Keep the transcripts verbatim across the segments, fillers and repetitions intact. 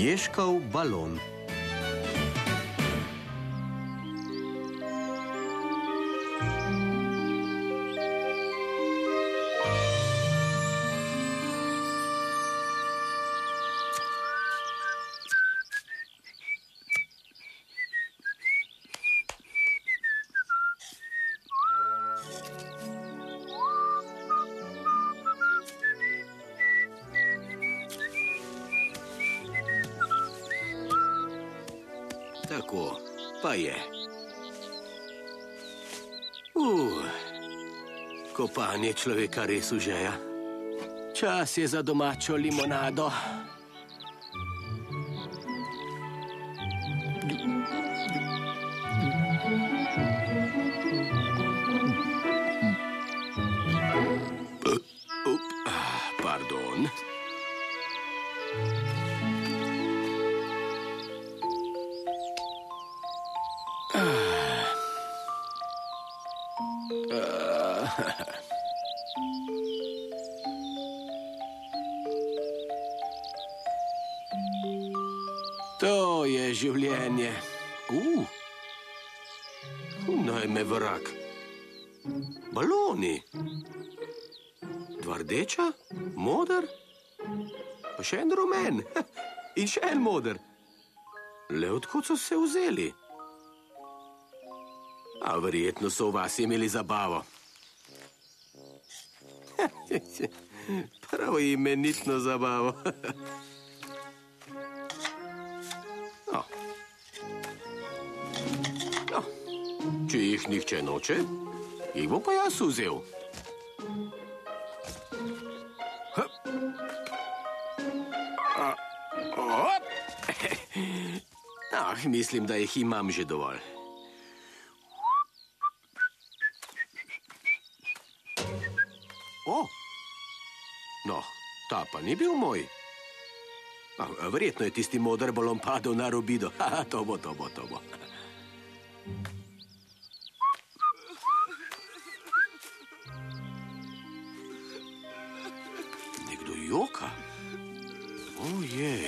Ježkov balon. Tako, pa je. Uh, kopanje človeka res užeja. Čas je za domačo limonado. Uh, pardon. To je življenje. Uh. Naj me vrag. Baloni. Dva rdeča, moder, pa še en rumen. In še en moder. Le odkud so se vzeli? A verjetno so v vas imeli zabavo. Prav imenitno zabavo. No. No. Če jih nihče noče, jih bom pa jaz vzel. Ah, mislim, da jih imam že dovolj. O, no, ta pa ni bil moj. Ah, verjetno je tisti moder balon padel na robido. Ha, to bo, to bo, to bo. Nekdo joka? Ojej.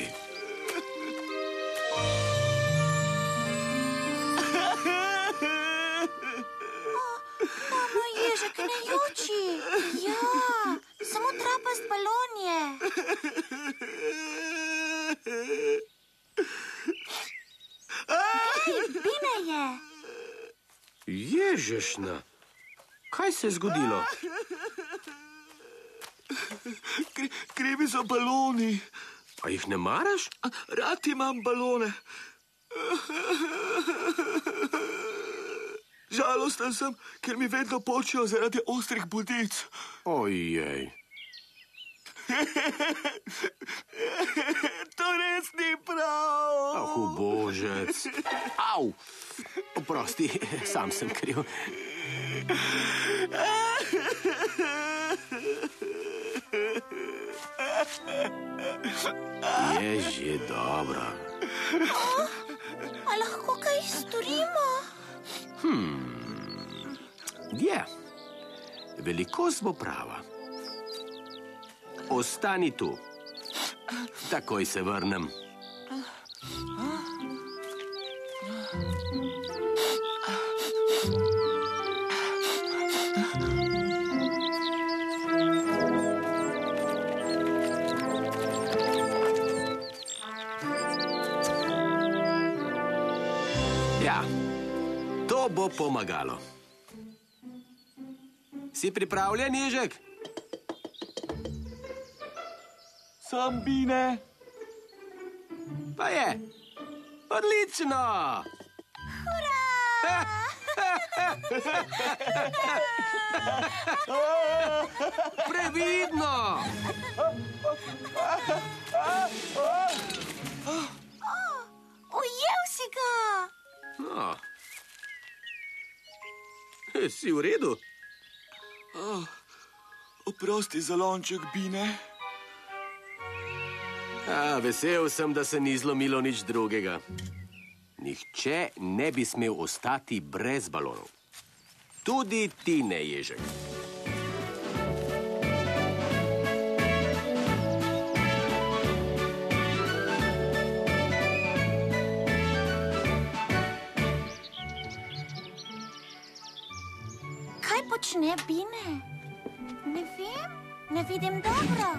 Mama, Ježek ne joči. Ja, samo trapast balon je. Glej, Bine je. Ježešna, kaj se je zgodilo? Krivi so baloni. A jih ne maraš? Rad imam balone. Žalosten sem, ker mi vedno počijo zaradi ostrih bodic. Ojej. To res ni prav. Ah, ubožec. Au! Oprosti, sam sem kriv. Je že dobro. A lahko kaj storimo? Hmm. Je. Velikost bo prava. Ostani tu. Takoj se vrnem. Ja, to bo pomagalo. Si pripravljen, Ježek? Sam, Bine. Pa je. Odlično! Hurra! Previdno! Ujel si ga! No. Si v redu? Oh, oprosti za lonček, Bine. A, vesel sem, da se ni zlomilo nič drugega. Nihče ne bi smel ostati brez balonov. Tudi ti ne, Ježek. Kaj počne Bine? Ne vem, ne vidim dobro.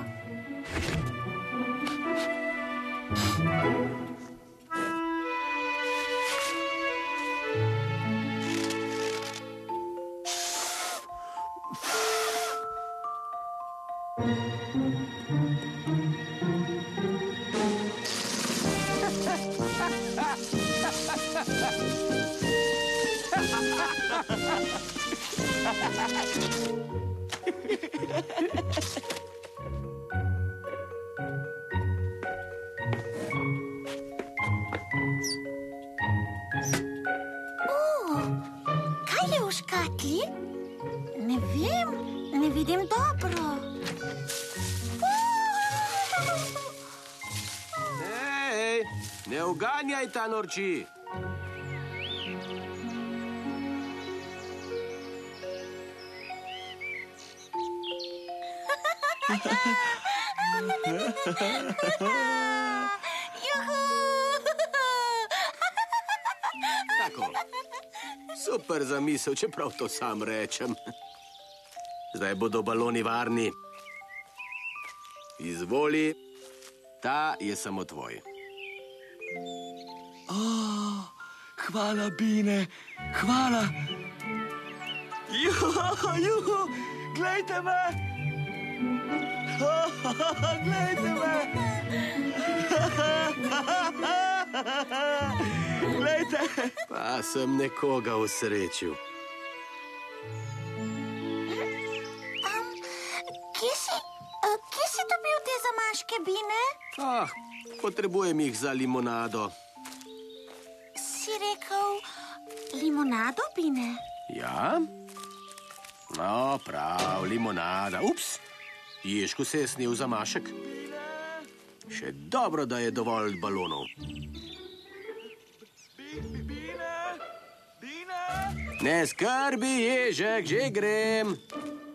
Kaj je v škatli? Ne vem, ne vidim dobro. Hej, ne uganjaj ta norči. Tako, super zamisel, čeprav to sam rečem. Zdaj bodo baloni varni. Izvoli, ta je samo tvoj. Oh, hvala, Bine, hvala. Juhu, juhu, glejte me. Oh, glejte me. Glejte. Pa sem nekoga usrečil. Um, kje si, uh, kje si dobil te zamaške, Bine? Ah, potrebujem jih za limonado. Si rekel limonado, Bine? Ja? No, prav, limonada. Ups, Ježku se je snel zamašek. Še dobro, da je dovolj balonov. Bine, Bine. Ne skrbi, Ježek, že grem.